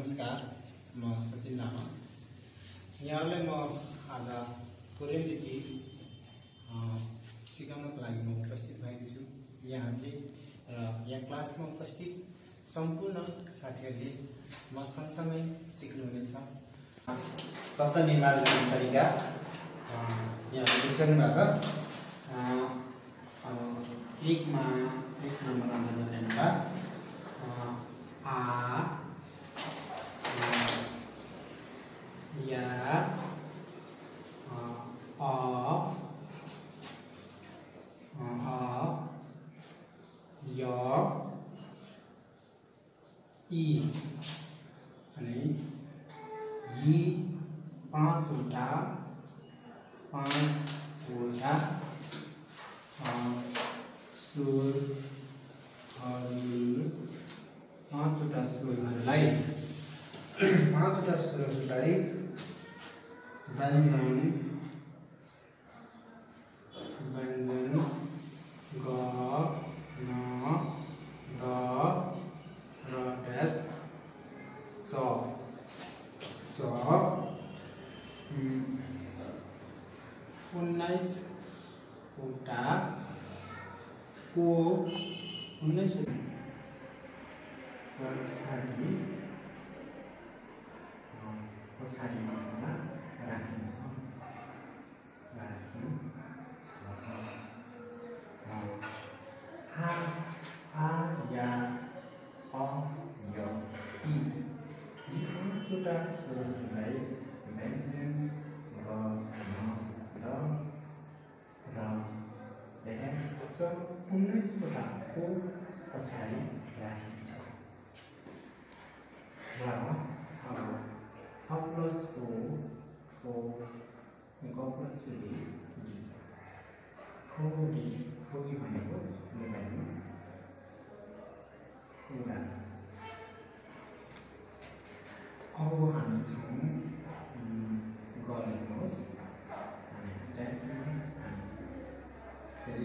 नमस्कार, म सचिन लामा। यहाँलाई म आज कोरियन लिपि सिकाउनको लागि म उपस्थित भएको छु। यहाँहरूले र यहाँ क्लासमा उपस्थित सम्पूर्ण साथीहरूले म सँगसँगै सिक्नुहुनेछ। शब्द निर्माण गर्ने तरिका यहाँ लेखिसक्नु भएको छ। एक नम्बर आउँदा आ या य ई अनि यी पाँचवटा सुरहरूलाई व्यञ्जन ग न द र डैश च 19 वटा को 19 पछाडिमा राखिन्छ। आ या अ य ई यी पाँचवटा स्वरहरूलाई व्यञ्जन ग न द र डैश च 19 वटा को पछाडि राखिन्छ। र अब अ प्लस ओ ग प्लस खोगी भनेको नेपालीमा कुरा। अब हामी छौँ ग लेख्नुहोस् अनि ड्यास लेख्नुहोस् अनि फेरि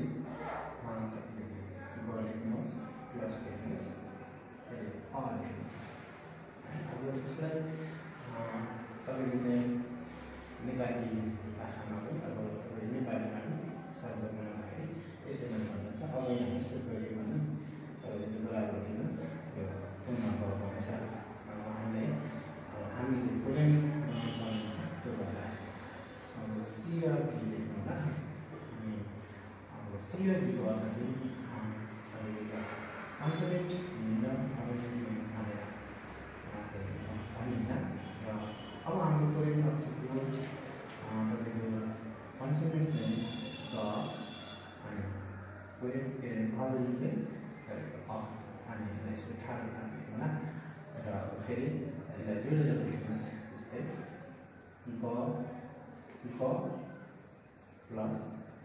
ग लेख्नुहोस् प्लस लेख्नुहोस् फेरि अ लेख्नुहोस्। अब त्यसलाई तपाईँले चाहिँ नेपाली भाषामा पनि अब तपाईँले नेपालीमा पनि शब्द बनाउँदाखेरि यसरी भन्नुहुन्छ। अब यहाँ यसो गऱ्यो भने तपाईँले चाहिँ बराबर दिनुहोस् यो पुनः हुन्छ। हामी चाहिँ कोरियन बनाउँछ त्यो भएर अब सी र भी लेख्नु होला। अनि अब सी र भी गर्दा चाहिँ तपाईँले कन्सोनेन्ट भनेर भनिन्छ। र अब हाम्रो कोरियन अक्षरको तपाईँको कन्सोनेन्ट चाहिँ ग अनि कोरियन भावल चाहिँ तपाईँको अ अनि यसरी ठाडो राख्नु होला। र फेरि यसलाई जोडेर लेख्नुहोस्। जस्तै ग प्लस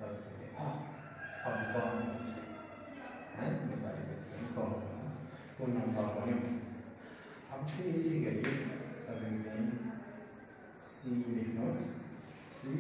अब ग है नेपालीको चाहिँ ग पूर्ण ग बन्यो। अब फेरि यसै गरी तपाईँले चाहिँ सी लेख्नुहोस्। सी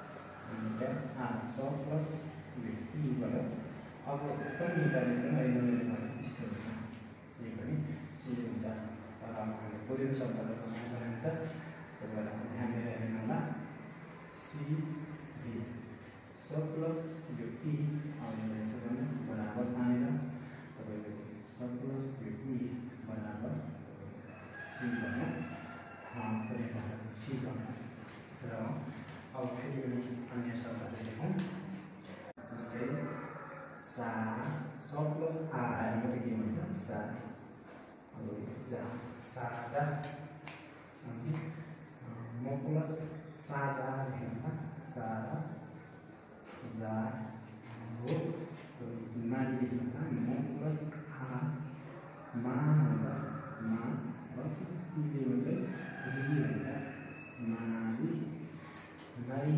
स प्लस ईबाट अब पनि नेपालीमा यस्तो हुन्छ। यो पनि सी हुन्छ। तर हामीले कोरियन शब्दहरू बनाइन्छ त्यही भएर ध्यान दिएर हेर्नु होला। सी भी स प्लस यो ई अनि यसो गर्नुहोस् बराबर तानेर तपाईँको स प्लस यो ई बराबर सी भन्नु कोरियन भाषाको सी भन्नु। र अब फेरि पनि अन्य शब्दहरू लेखौँ। जस्तै सा स प्लस आ आएर मात्रै के भन्छ सा अब जा साजा अनि म प्लस साजा लेख्नु सा जा हो माली लेख्नु म प्लस आ मा हुन्छ मा प्लस ईले मात्रै री हुन्छ माली लाई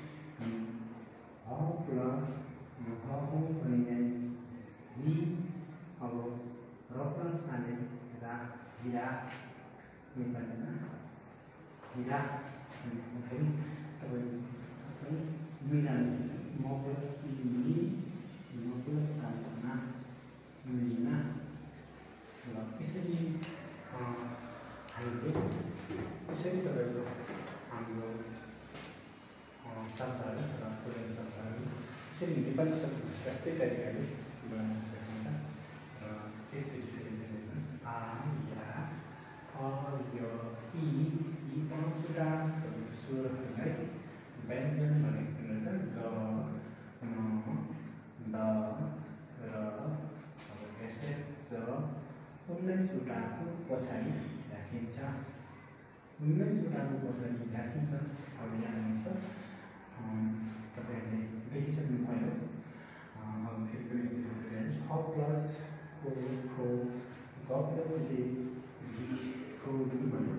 ह प्लस हो भने हि अब र प्लस आने रा हिरा नेपालीमा हिरा फेरि तपाईँले जस्तै मिना म प्लस ई म प्लस आमा मिना र यसरी हामीले शब्दहरू र कोरियन शब्दहरू यसरी नेपाली शब्द जस्तै तरिकाले बनाउन सकिन्छ र एकचोटि फेरि हेर्नुहोस् आ या अ य यी पाँचवटा स्वरहरूलाई व्यञ्जन भनेको हुन्छ ग न द र अब यस्तै ज 19वटाको पछाडि राखिन्छ 19वटाको पछाडि राखिन्छ। अब यहाँ हेर्नुहोस् त तपाईँहरूले देखिसक्नुभयो। अब फेरि पनि हेर्नुहोस् अ प्लस ओ खो ग प्लस ले खो भयो।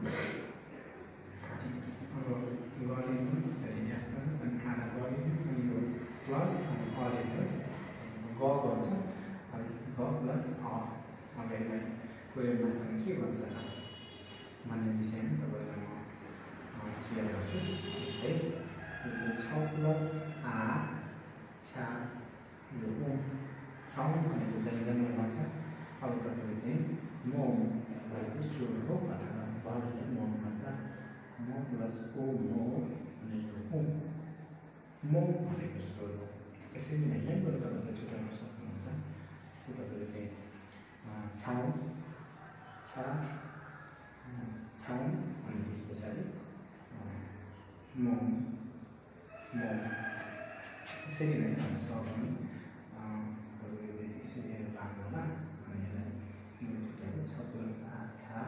अब गरिदिनुहोस् फेरि यस गर्नुहोस् अनि आधा गरिदिनुहोस् अनि यो प्लस अनि अ लेख्नुहोस् ग गर्छ अनि ग प्लस अ। अब यसलाई कोरियन भाषामा के भन्छ र भन्ने विषयमा तपाईँलाई म सेयर गर्छु। जस्तै यो चाहिँ छ प्लस आ छा यो छ भनेको व्यञ्जनमा भन्छ। अब तपाईँले चाहिँ मोम भनेको स्वर हो अथवा बढीलाई मोम भन्छ। मो प्लस ओ मो अनि यो मोम भनेको स्वर हो। यसरी नै यहीँबाट तपाईँले छुट्याउन सक्नुहुन्छ। जस्तै तपाईँले चाहिँ छाउ छा छाउ अनि त्यस पछाडि मोम मोम यसरी नै हामी सक्छौँ। तपाईँले चाहिँ यसरी लाग्नु होला अनि यसलाई छुट्याएर छ प्लस आ छा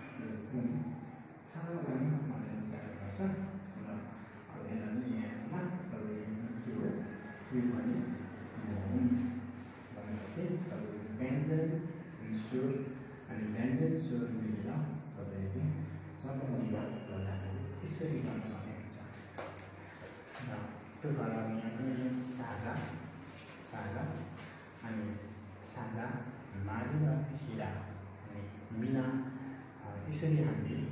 छा भनेर उच्चारण गर्छ र अब यसलाई नै यहाँमा तपाईँले के हो यो भने मोम भनेपछि तपाईँले व्यञ्जन स्वर अनि व्यञ्जन स्वर मिलेर तपाईँले समूहवाद गर्दाखेरि यसरी गर्नुपर्ने हुन्छ र त्यो भएर यहाँ पनि साझा साझा अनि साझा माली र हिरा अनि मिना यसरी हामीले